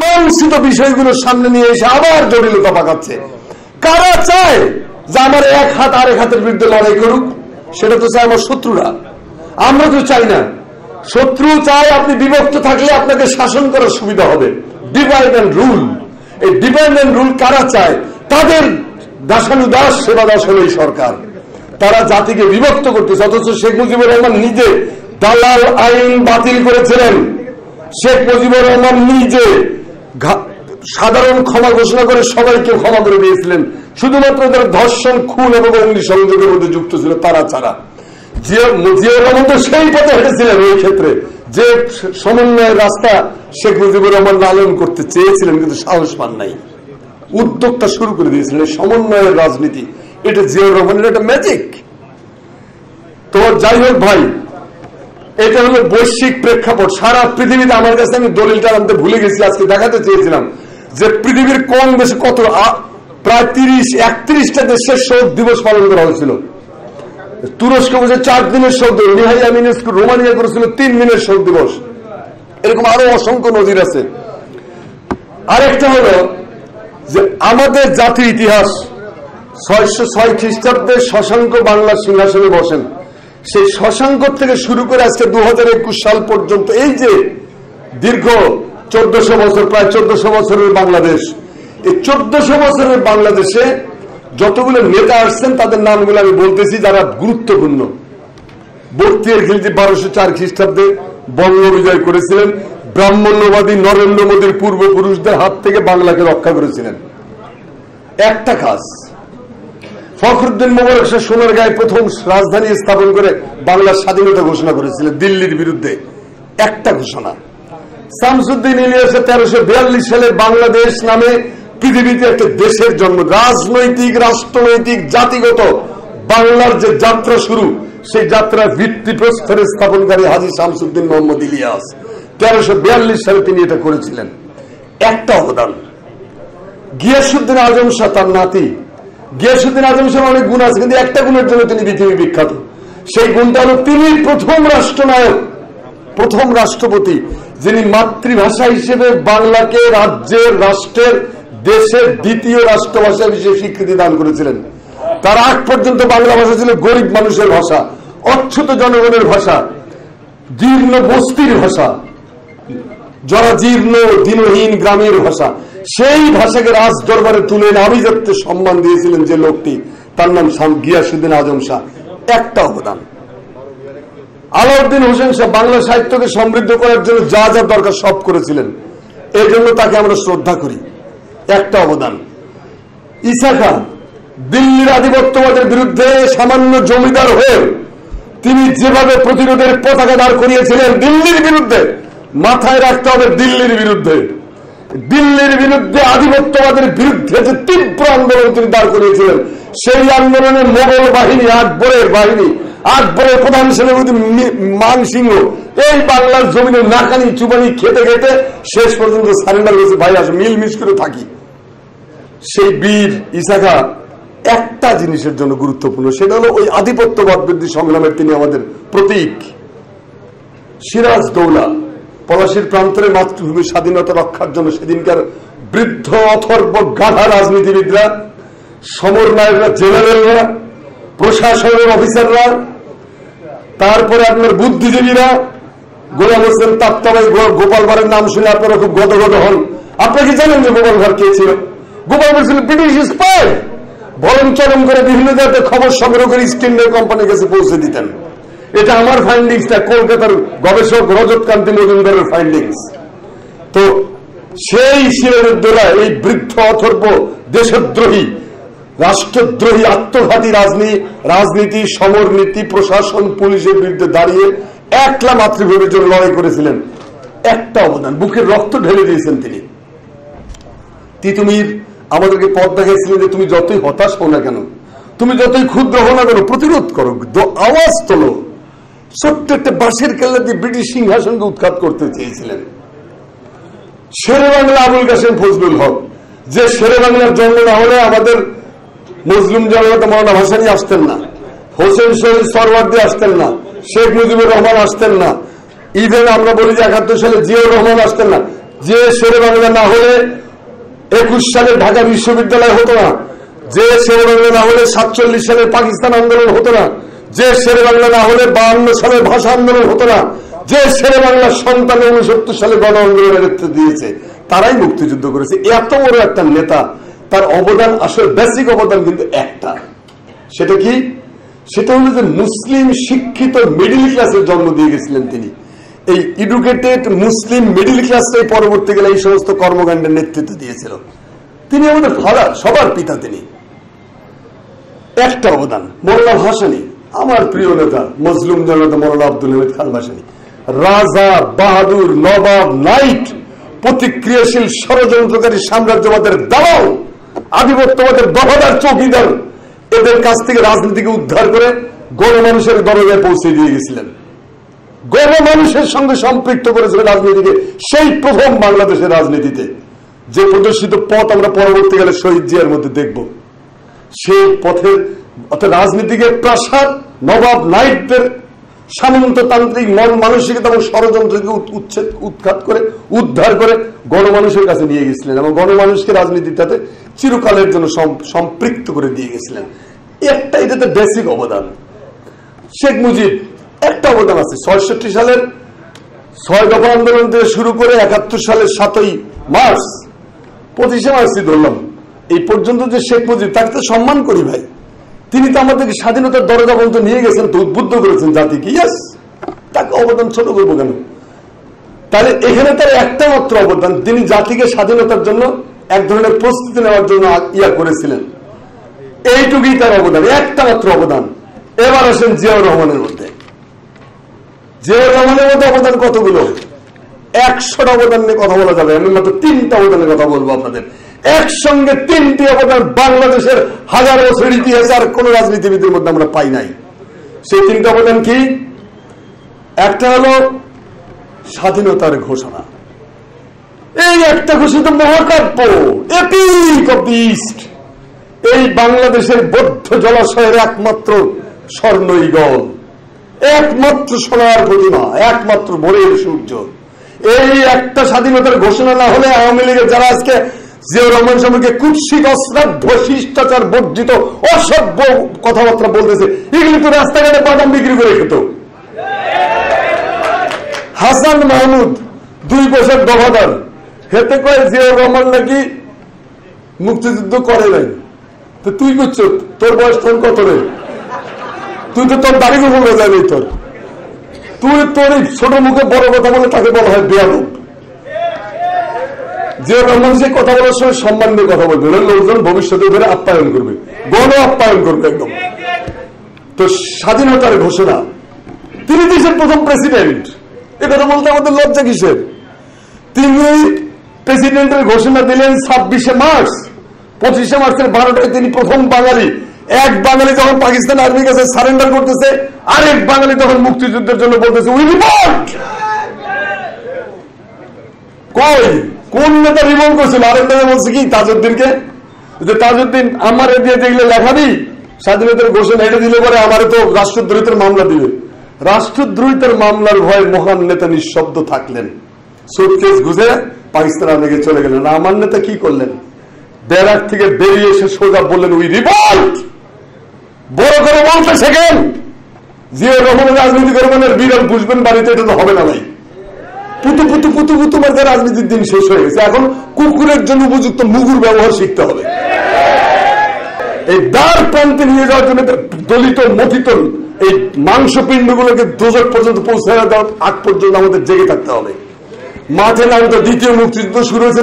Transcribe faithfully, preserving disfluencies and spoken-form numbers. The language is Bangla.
মীমাংসিত বিষয়গুলো সামনে নিয়ে এসে আবার জটিলতা পাকাচ্ছে। কারা চায় যে আমার এক হাত আরেক হাতের বিরুদ্ধে লড়াই করুক? সেটা তো চায় আমার শত্রুরা, আমরা তো চাই না। শত্রু চায় আপনি বিভক্ত থাকলে আপনাকে শাসন করার সুবিধা হবে, ডিভাইড অ্যান্ড রুল। এই ডিভাইড অ্যান্ড রুল কারা চায়? তাদের দাসানুদাস সেবা দাস হল এই সরকার। তারা জাতিকে বিভক্ত করতেছে। অথচ শেখ মুজিবুর রহমান নিজে দালাল আইন বাতিল করেছিলেন। শেখ মুজিবুর রহমান নিজে সাধারণ ক্ষমা ঘোষণা করে সবাইকে ক্ষমা করে দিয়েছিলেন, শুধুমাত্র যারা ধর্ষণ, খুন এবং অগ্নিসংযোগের মধ্যে যুক্ত ছিল তারা ছাড়া। জিয়াউর রহমান তো সেই পথে হেঁটেছিলেন ওই ক্ষেত্রে, যে সমন্বয়ের রাস্তা শেখ মুজিবুর রহমান লালন করতে চেয়েছিলেন, কিন্তু সাহস পান নাই। উদ্যোগটা শুরু করে দিয়েছিলেন সমন্বয়ের রাজনীতি। এটা জিয়াউর রহমানের একটা ম্যাজিক। তো যাই হোক ভাই, এটা হলো বৈশ্বিক প্রেক্ষাপট। সারা পৃথিবীতে, আমার কাছে আমি দলিলটা আনতে ভুলে গেছি, আজকে দেখাতে চেয়েছিলাম যে পৃথিবীর কোন দেশে কত, প্রায় তিরিশ একত্রিশটা দেশের শোক দিবস পালন করা হয়েছিল। তুরস্ক বসে চার দিনের শোক দিবস, নিহাইয়া মিনেস্কো রোমানিয়া করেছিল তিন দিনের শোক দিবস। এরকম আরো অসংখ্য নজির আছে। আরেকটা হলো যে আমাদের জাতির ইতিহাস, ছয়শো ছয় খ্রিস্টাব্দে শশাঙ্ক বাংলার সিংহাসনে বসেন। সেই শশাঙ্ক থেকে শুরু করে আজকে দু হাজার একুশ সাল পর্যন্ত এই যে দীর্ঘ চোদ্দশো বছর, প্রায় চোদ্দশো বছরের বাংলাদেশ, এই চোদ্দশো বছরের বাংলাদেশে যতগুলো নেতা আসছেন তাদের নামগুলো আমি বলতেছি যারা গুরুত্বপূর্ণ। বক্তিয়ার খিলজি বারোশো চার খ্রিস্টাব্দে বঙ্গ বিজয় করেছিলেন, ব্রাহ্মণ্যবাদী নরেন্দ্র মোদীর পূর্বপুরুষদের হাত থেকে বাংলাকে রক্ষা করেছিলেন। একটা কাজ, ফখরুদ্দিন মোবারক শাহ সোনারগাঁয়ে প্রথম রাজধানী স্থাপন করে বাংলার স্বাধীনতা ঘোষণা করেছিলেন দিল্লির বিরুদ্ধে, একটা ঘোষণা। শামসুদ্দিন ইলিয়াসে তেরোশো বিয়াল্লিশ সালে বাংলাদেশ নামে পৃথিবীতে একটা দেশের জন্ম, রাজনৈতিক, রাষ্ট্রনৈতিক, জাতিগত বাংলার যে যাত্রা শুরু, সেই যাত্রার ভিত্তিপ্রস্তর স্থাপনকারী হাজী শামসুদ্দিন মোহাম্মদ ইলিয়াস তেরোশো বিয়াল্লিশ সালে তিনি এটা করেছিলেন। একটা অবদান। গিয়াসউদ্দিন আজম শাহ তার নাতি, গিয়াসউদ্দিন আজম শাহ অনেক গুণ আছে, কিন্তু একটা গুণের জন্য তিনি পৃথিবী বিখ্যাত। সেই গুণটা হল তিনি প্রথম রাষ্ট্রনায়ক, প্রথম রাষ্ট্রপতি যিনি মাতৃভাষা হিসেবে বাংলাকে রাজ্যের, রাষ্ট্রের, দেশের দ্বিতীয় রাষ্ট্রভাষা হিসেবে স্বীকৃতি দান করেছিলেন। তার আগ পর্যন্ত বাংলা ভাষা ছিল গরিব মানুষের ভাষা, অচ্ছুত জনগণের ভাষা, জীর্ণ বস্তির ভাষা, জরাজীর্ণ দিনহীন গ্রামের ভাষা। সেই ভাষাকে রাজ দরবারে তুলে এনে আভিজাত্যে সম্মান দিয়েছিলেন যে লোকটি, তার নাম গিয়াসউদ্দিন আজম শাহ। একটা অবদান। আলাউদ্দিন হোসেন শাহ বাংলা সাহিত্যকে সমৃদ্ধ করার জন্য যা যা দরকার সব করেছিলেন, এই জন্য তাকে আমরা শ্রদ্ধা করি। একটা অবদান। ঈসা খান দিল্লির আধিপত্যবাদের বিরুদ্ধে সামান্য জমিদার হয়ে তিনি যেভাবে প্রতিরোধের পতাকা দাঁড় করিয়েছিলেন দিল্লির বিরুদ্ধে, মাথায় রাখতে হবে দিল্লির বিরুদ্ধে, দিল্লির বিরুদ্ধে আধিপত্যবাদের বিরুদ্ধে যে তীব্র আন্দোলন তিনি দাঁড় করিয়েছিলেন, সেই আন্দোলনে মোগল বাহিনী, আকবরের বাহিনী, আকবরের প্রধান সেনাপতি মানসিংহ এই বাংলার জমিনে নাকানি চুবানি খেতে খেতে শেষ পর্যন্ত সারেন্ডার হয়েছে, ভাই আসো মিলমিশ করে থাকি। সেই বীর ঈসা খাঁ একটা জিনিসের জন্য গুরুত্বপূর্ণ, সেটা হলো ওই আধিপত্যবাদ বিরোধী সংগ্রামের তিনি আমাদের প্রতীক। সিরাজ দৌলা পলাশীর প্রান্তরে মাতৃভূমির স্বাধীনতা রক্ষার জন্য সেদিনকার বৃদ্ধ অথর্ব গাধা রাজনীতিবিদরা, সমরনায়করা, জেনারেলরা, প্রশাসনের অফিসাররা, তারপরে আপনার বুদ্ধিজীবীরা, গোলাম হোসেন তাত্তাবাই, গোপাল ভাঁড়ের নাম শুনে আপনারা খুব গদগদ হন। আপনারা কি জানেন যে গোপাল ভাঁড় কে ছিল? গোপাল ভাঁড় ছিল ব্রিটিশ স্পাই। ভরণ চরণ করে বিভিন্ন জায়গায় খবর সংগ্রহ করে ইস্ট ইন্ডিয়া কোম্পানির কাছে পৌঁছে দিতেন। এটা আমার ফাইন্ডিংস না, কলকাতার গবেষক রজত কান্তি মজুমদারের ফাইন্ডিংস। তো সেই সিরাজউদ্দৌলা এই বৃদ্ধ অথর্ব দেশদ্রোহী, রাষ্ট্রদ্রোহী, আত্মঘাতী রাজনীতি রাজনীতি সমরনীতি, প্রশাসন, পুলিশের বিরুদ্ধে দাঁড়িয়ে একলা মাতৃভূমির জন্য লড়াই করেছিলেন। একটা অবদান, বুকের রক্ত ঢেলে দিয়েছেন তিনি। তিতুমির আমাদেরকে পথ দেখাইছিলেন যে তুমি যতই হতাশ হও না কেন, তুমি যতই ক্ষুদ্র হও না কেন, প্রতিরোধ করো, আওয়াজ তোলো। ছোট্ট একটা বাঁশের কেল্লা দিয়ে ব্রিটিশ সিংহাসনকে উৎখাত করতে চেয়েছিলেন। শেরে বাংলা আবুল কাসেম ফজলুল হক, যে শেরে বাংলার জন্ম না হলে আমাদের মুসলিম জনতা মৌলানা ভাসানী আসতেন না, হোসেন শহীদ সরওয়ার্দী আসতেন না, শেখ মুজিবুর রহমান আসতেন না, ইভেন আমরা বলি যে একাত্তর সালে জিয়াউর রহমান আসতেন না। যে শেরে বাংলা না হলে একুশ সালে ঢাকা বিশ্ববিদ্যালয় হতো না, যে শেরে বাংলা না হলে সাতচল্লিশ সালে পাকিস্তান আন্দোলন হতো না, যে শেরে বাংলা না হলে বাহান্ন সালে ভাষা আন্দোলন হতো না, যে শেরে বাংলার সন্তান উনসত্তর সালে গণ আন্দোলনের নেতৃত্ব দিয়েছে, তারাই মুক্তিযুদ্ধ করেছে। এত বড় একটা নেতা, তার অবদান আসলে বেসিক অবদান কিন্তু একটা, সেটা কি? সেটা হলো যে মুসলিম শিক্ষিত মিডিল ক্লাসের জন্ম দিয়ে গেছিলেন তিনি। এই এডুকেটেড মুসলিম মিডিল ক্লাসটাই পরবর্তীকালে এই সমস্ত কর্মকাণ্ডের নেতৃত্ব দিয়েছিল। তিনি আমাদের ফাদার, সবার পিতা তিনি। একটা অবদান। মোল্লা ভাসানী, আমার প্রিয় নেতা, মজলুম জনতা মোল্লা আব্দুল হামিদ খান ভাসানী, রাজা, বাহাদুর, নবাব, নাইট, প্রতিক্রিয়াশীল ষড়যন্ত্রকারী সাম্রাজ্যবাদের দালাল, আধিপত্যবাদের দফাদার চৌকিদার, এদের কাছ থেকে রাজনীতিকে উদ্ধার করে গণমানুষের দরজায় পৌঁছে দিয়ে গেছিলেন। গণমানুষের সঙ্গে সম্পৃক্ত করেছিলেন রাজনীতিকে, সেই প্রথম বাংলাদেশের রাজনীতিতে। যে প্রদর্শিত পথ আমরা পরবর্তীকালে শহীদ জিয়ার মধ্যে দেখব, সেই পথের অর্থাৎ রাজনীতিকে প্রাসাদ, নবাব, নাইটদের সামন্ততান্ত্রিক মন মানসিকতা এবং ষড়যন্ত্রকে উচ্ছেদ উৎখাত করে উদ্ধার করে গণমানুষের কাছে নিয়ে গেছিলেন এবং গণমানুষকে রাজনীতিটাতে চিরকালের জন্য সম্পৃক্ত করে দিয়ে গেছিলেন। একটা এটাতে বেসিক অবদান। শেখ মুজিব একটা অবদান আছে। ছয়ষট্টি সালের ছয় দফা আন্দোলন থেকে শুরু করে একাত্তর সালের সাতই মার্চ, পঁচিশে মার্চই ধরলাম, এই পর্যন্ত যে শেখ মুজিব, তাকে তো সম্মান করি ভাই। তিনি তো আমাদেরকে স্বাধীনতার দরজা পর্যন্ত নিয়ে গেছেন, তো উদ্বুদ্ধ করেছেন জাতিকে। ইয়াস, তাকে অবদান ছোট করবো কেন? তাহলে এখানে তার একটা মাত্র অবদান, তিনি জাতিকে স্বাধীনতার জন্য এক ধরনের প্রস্তুতি নেওয়ার জন্য ইয়া করেছিলেন। এইটুকুই তার অবদান, একটা মাত্র অবদান। এবার আসেন জিয়াউর রহমানের মধ্যে। জিয়াউর রহমানের মধ্যে অবদান কতগুলো? একশোটা অবদান নিয়ে কথা বলা যাবে, আমি মাত্র তিনটা অবদানের কথা বলবো আপনাদের। একসঙ্গে তিনটি অবদান বাংলাদেশের হাজার বছরের ইতিহাসে আর কোন রাজনীতিবিদের মধ্যে আমরা পাই নাই। সেই তিনটা অবদান কি? একটা হলো স্বাধীনতার ঘোষণা। এই একটা ঘোষিত মহাকাব্য, এপিক অফ দি ইস্ট, এই বাংলাদেশের বৌদ্ধ জলাশয়ের একমাত্র স্বর্ণ ঈগল, একমাত্র সোনার প্রতিমা, একমাত্র ভোরের সূর্য। এই একটা স্বাধীনতার ঘোষণা না হলে আওয়ামী লীগের যারা আজকে জিয়াউর রহমান সম্পর্কে কুৎসিত, অশ্রাদ্ধ, শিষ্টাচার বর্জিত, অসভ্য কথাবার্তা বলতেছে, এগুলি তো রাস্তাঘাটে বাদাম বিক্রি করে খেত। হাসান মাহমুদ দুই পয়সার দফাদার, হেতে কয় জিয়াউর রহমান নাকি মুক্তিযুদ্ধ করে নাই। তো তুই করছ, তোর বয়স তখন কত রে? তুই তো তোর দাড়ি গোপন হয়ে যাবি। তোর তুই তোর ছোট মুখে বড় কথা বলে তাকে বলা হয় বেয়াদব। জিয়াউর রহমান সে কথা বলার সময় সম্মান দিয়ে কথা বলবে, লোকজন ভবিষ্যতে ধরে আপ্যায়ন করবে, গণ আপ্যায়ন করবে একদম। তো স্বাধীনতার ঘোষণা, তিনি দেশের প্রথম প্রেসিডেন্ট। এ কথা বলতে আমাদের লজ্জা কিসের? তিনি প্রেসিডেন্টের ঘোষণা দিলেন ছাব্বিশে মার্চ। পঁচিশে মার্চের বারোটায় তিনি প্রথম বাঙালি। এক বাঙালি যখন পাকিস্তান আর্মির কাছে সারেন্ডার করতেছে, আরেক বাঙালি তখন মুক্তিযুদ্ধের জন্য বলতেছে উই রিভোল্ট। কই কোন নেতা রিভোল্ট করছিল? আরেক নেতা বলছে কি তাজউদ্দিনকে, যে তাজউদ্দিন আমার দিয়ে দেখলে লেখাবি স্বাধীনতার ঘোষণা, এটা দিলে পরে আমারে তো রাষ্ট্রদ্রোহিতার মামলা দিবে। রাষ্ট্রদ্রোহিতার মামলার ভয়ে মহান নেতা নিঃশব্দ থাকলেন, সুটকেস গুজে পাকিস্তান আর্মিকে চলে গেলেন। আমার নেতা কি করলেন? ব্যারাক থেকে বেরিয়ে এসে সোজা বললেন উই রিভোল্ট। বড় করে বলতে শেখেন। জিয়াউর রহমানের রাজনীতি করে মানে বিড়াল বুঝবেন বাড়িতে, এটা তো হবে না ভাই। পুতু পুতু পুতু পুতু মারতে রাজনীতির দিন শেষ হয়ে গেছে। এখন কুকুরের জন্য উপযুক্ত মুগুর ব্যবহার শিখতে হবে। এই দ্বার প্রান্তে নিয়ে যাওয়ার জন্য দলিত মথিত এই মাংসপিণ্ড গুলোকে দোজক পর্যন্ত পৌঁছে দেওয়ার আগ পর্যন্ত আমাদের জেগে থাকতে হবে। মাঠে নামতে দ্বিতীয় মুক্তিযুদ্ধ শুরু হয়েছে